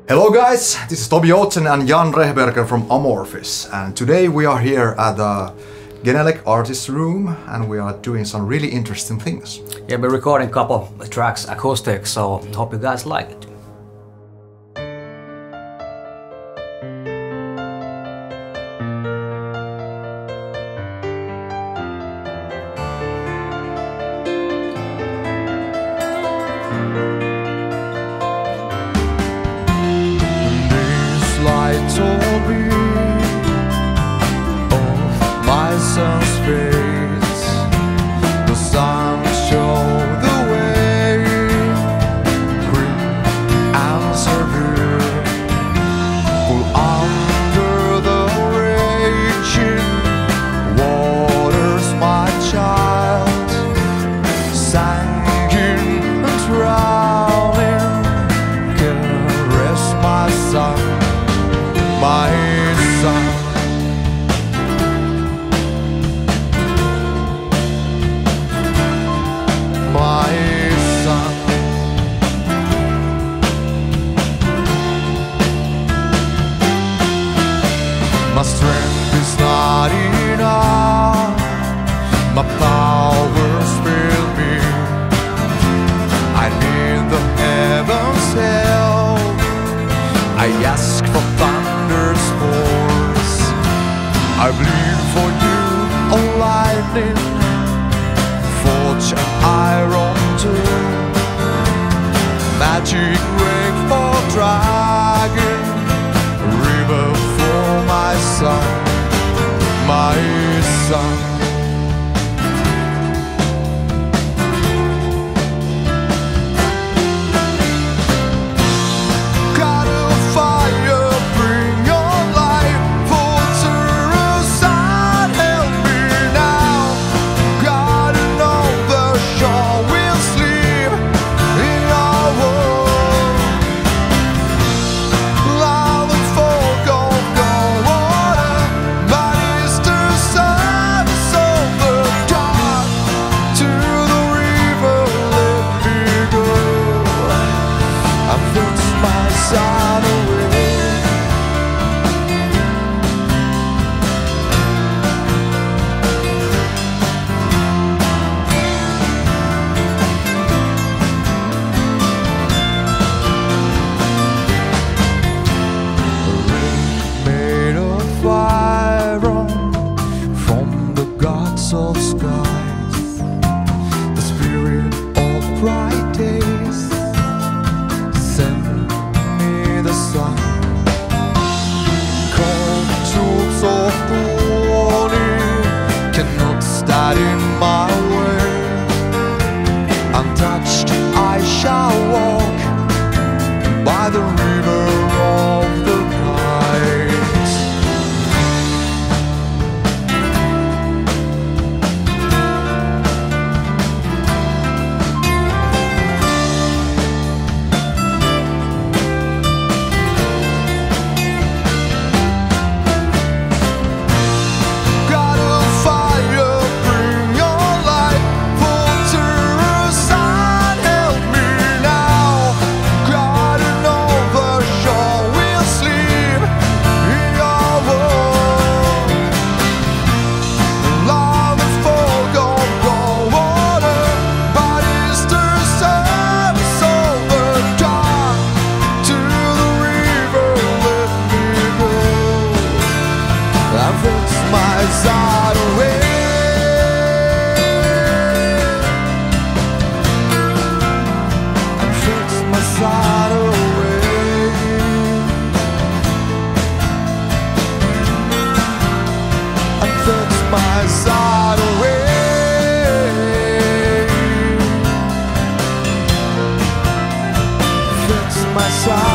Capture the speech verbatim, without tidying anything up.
Hello guys, this is Toby Oatsen and Jan Rehberger from Amorphis, and today we are here at the Genelec artist room and we are doing some really interesting things. Yeah, we're recording a couple of tracks acoustic, so hope you guys like it. Told me of my son's face. The sun showed the way, green and severe, full under the raging waters. My child sinking and drowning, caress my son. My son, my son, my strength is not enough, my powers fail me. I need the heavens' help. I ask for thunder's force. I bleed for you, oh lightning, forge an iron too. Magic wake for dragon, river for my son, my son. Of skies, the spirit of bright days, send me the sun. Cold troops of the warning cannot stand in my way. Untouched I shall walk by the river of the night. My side away, fix my side.